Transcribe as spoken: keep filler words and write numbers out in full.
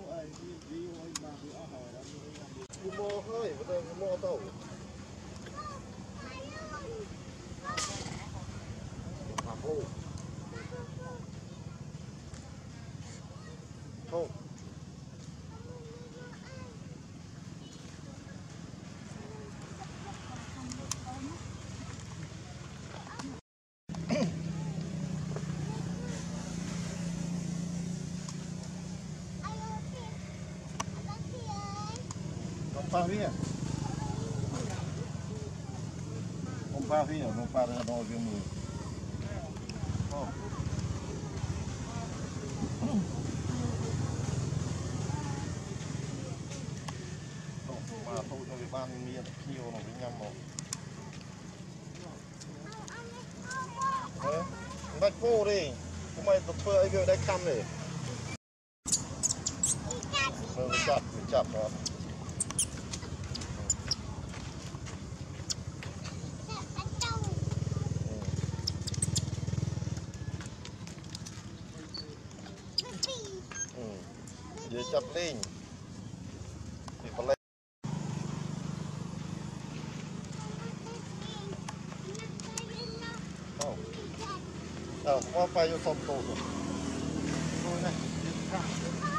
mua hơi bây giờ mua tàu hạt hồ không pha phía không pha phía không pha ra đôi cái mùi mà thôi cho cái ban miên kêu nó với nhâm một đấy bạch vô đi không mày tập phơi cái đây cam này rồi chặt chặt rồi dia chặt lên thì phải lên không ờ qua phải cho xong tổ rồi này